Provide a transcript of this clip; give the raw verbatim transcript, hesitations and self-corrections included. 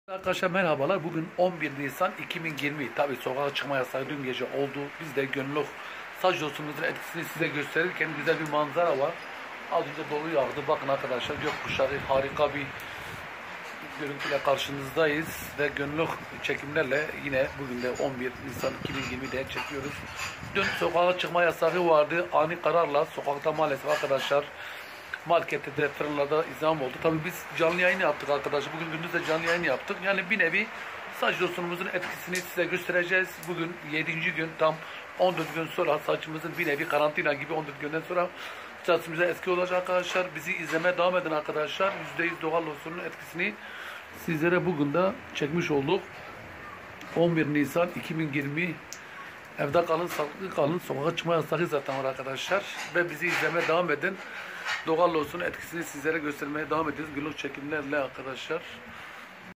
Arkadaşlar merhabalar. Bugün on bir Nisan iki bin yirmi. Tabi sokağa çıkma yasağı dün gece oldu. Biz de gönüllü saç losyonumuzun etkisini size gösterirken güzel bir manzara var. Az önce dolu yağdı. Bakın arkadaşlar gökkuşağı harika bir görüntüyle karşınızdayız. Ve gönüllü çekimlerle yine bugün de on bir Nisan iki bin yirmi'de çekiyoruz. Dün sokağa çıkma yasağı vardı. Ani kararla sokakta maalesef arkadaşlar markette de fırınlarda izdiham oldu. Tabii biz canlı yayın yaptık arkadaşlar. Bugün gündüz de canlı yayın yaptık. Yani bir nevi saç losyonumuzun etkisini size göstereceğiz. Bugün yedinci gün, tam on dört gün sonra saçımızın bir nevi karantina gibi on dört günden sonra saçımıza eski olacak arkadaşlar. Bizi izlemeye devam edin arkadaşlar. yüzde yüz doğal losyonun etkisini sizlere bugün de çekmiş olduk. on bir Nisan iki bin yirmi. Evde kalın, sağlıklı kalın. Sokağa çıkma yasağı zaten var arkadaşlar. Ve bizi izlemeye devam edin. Doğal losyonun etkisini sizlere göstermeye devam ediyoruz. Günlük çekimlerle arkadaşlar.